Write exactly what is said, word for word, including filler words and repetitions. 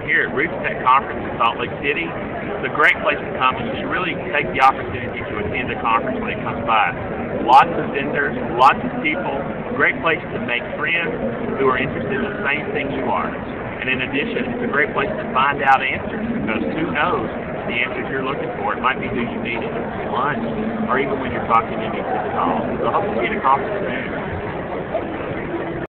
here at RootsTech Conference in Salt Lake City. It's a great place to come, and you should really take the opportunity to attend the conference when it comes by. Lots of vendors, lots of people, great place to make friends who are interested in the same thing you are. And in addition, it's a great place to find out answers, because who knows the answers you're looking for. It might be who you meet at lunch, or even when you're talking in your call. So I hope to see you at a conference soon.